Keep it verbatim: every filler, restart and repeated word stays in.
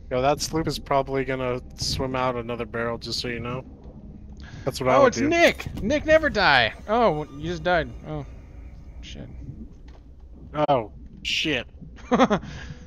Yo, that sloop is probably gonna swim out another barrel, just so you know. That's what I Oh, would it's do. Nick! Nick never die! Oh, you just died. Oh, shit. Oh, shit.